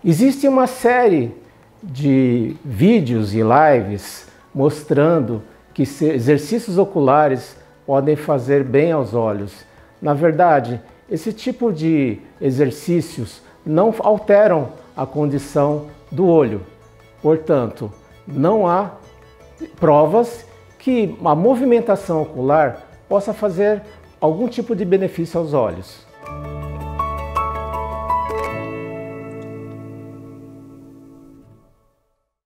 Existe uma série de vídeos e lives mostrando que exercícios oculares podem fazer bem aos olhos. Na verdade, esse tipo de exercícios não alteram a condição do olho. Portanto, não há provas que a movimentação ocular possa fazer algum tipo de benefício aos olhos.